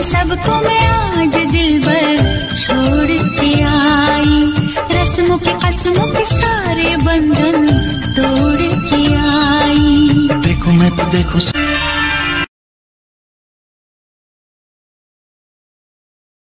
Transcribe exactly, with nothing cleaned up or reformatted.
सबको मैं आज दिल भर छोड़ के आई, रस्मों के कसमों के सारे बंधन तोड़ के आई। देखो मैं तो देखो